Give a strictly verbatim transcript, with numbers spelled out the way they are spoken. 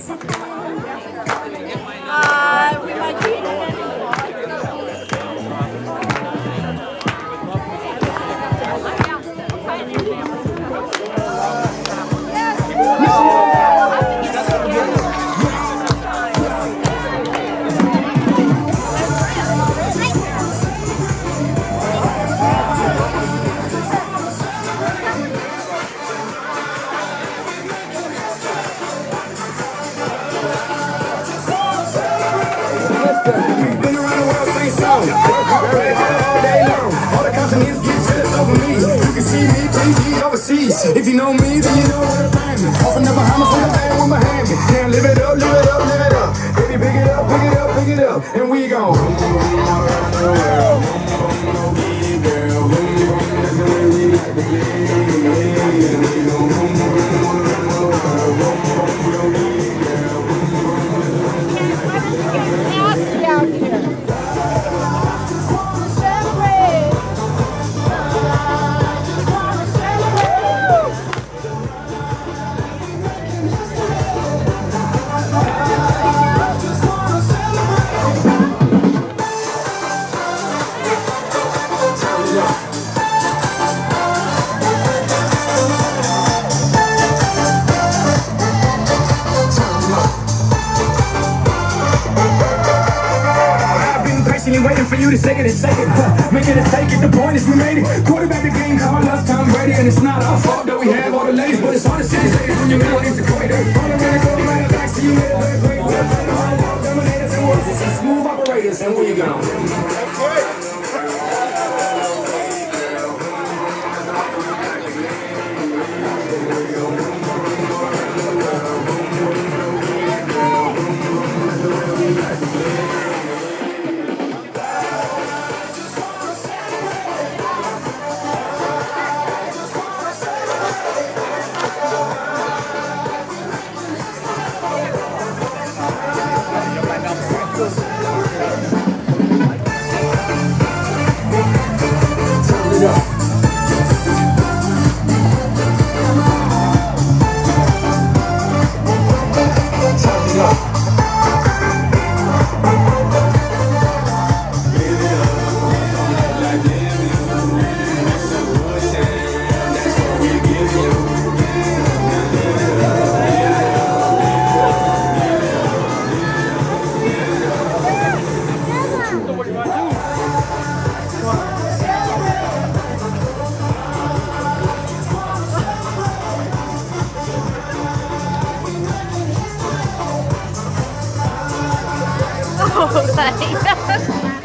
Uh, we might be in it. We've been around the world, same song. Very hard all day long. All the continents get jealous over me. You can see me, T V overseas. If you know me, then you know what I'm saying. Often the Bahamas with a band with my hand. Now live it up, live it up, live it up. Baby, pick it up, pick it up, pick it up. And we gon' all around the world. Girl, that's the way we like to play. We gon' boom, boom, boom, all around the world. We gon' get it, girl. Nasty out here. Waiting for you to say it and say it, huh? Make it a take it, the point is we made it. Quarterback the game, call us Tom Brady. And it's not our fault that we have all the ladies, but it's hard to see these ladies when you're middle is equator. All around the globe, right back to you, man. Great, we're fighting hard, world dominators and workers and smooth operators, and we gone. Oh,